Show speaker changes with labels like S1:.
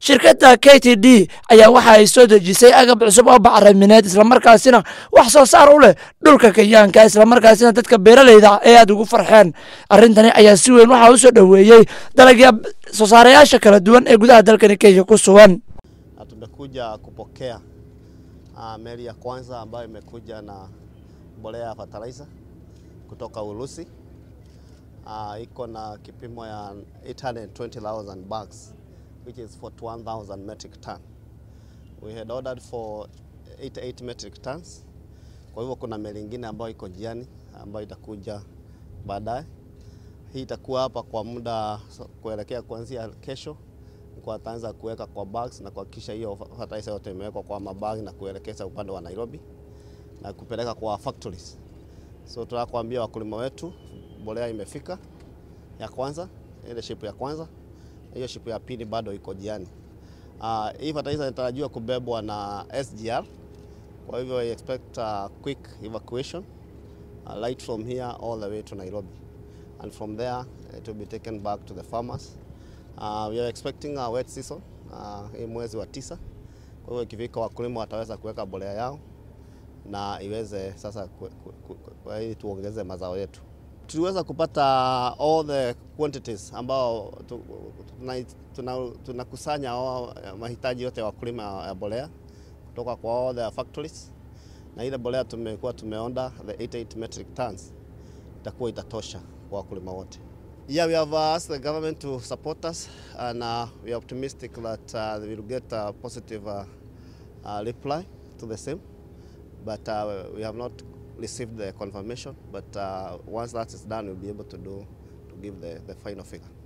S1: shirkadda KTDA ayaa waxa ay soo dejisay agab cusub oo bacrimineed isla markaasina wax soo saar u leh dhulka Kenyaanka isla markaasina dadka beeralayda ay aad ugu farxeen arintani ayaa si weyn waxa uu soo dhaweeyay dalagga soo saarayaasha kala duwan ee gudaha dalka Kenya ku sugan.
S2: Tumekuja kupokea meli ya kwanza ambayo imekuja na mbolea ya fertilizer kutoka Urusi. Iko na kipimo ya 820,000 bags, which is 41,000 metric ton. We had ordered for 88 metric tons. Kwa hivyo kuna meli nyingine ambayo iko njiani ambayo itakuja baadaye. Hii itakuwa hapa kwa muda kuelekea kuanzia kesho, kwa taanza kuweka kwa bags na kuhakikisha hiyo fertilizer yote imewekwa kwa mabagi na kuelekeza upande wa Nairobi na kupeleka kwa factories. So tunataka kuambia wakulima wetu mbolea imefika ya kwanza, ile ship ya kwanza, hiyo ship ya pili bado iko njiani. Hii fertilizer inatarajiwa kubebwa na SGR. Kwa hivyo we expect quick evacuation right from here all the way to Nairobi, and from there it will be taken back to the farmers. We are expecting a wet season hii mwezi wa 9. Kwa hivyo ikifika wakulima wataweza kuweka mbolea yao na iweze sasa ili tuongeze mazao yetu. Tuliweza kupata all the quantities ambao tunakusanya mahitaji yote ya wakulima ya mbolea kutoka kwa all the factories, na ile mbolea tumeonda the 88 metric tons itakuwa itatosha kwa wakulima wote. Yeah, we have asked the government to support us, and we are optimistic that we will get a positive reply to the same, but we have not received the confirmation, but once that is done we'll be able to give the final figure.